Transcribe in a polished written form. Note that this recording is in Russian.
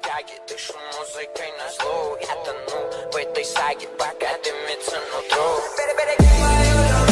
тяги, дышу музыкой на зло. Я тону в этой саге, пока дымится нутро. Береги мою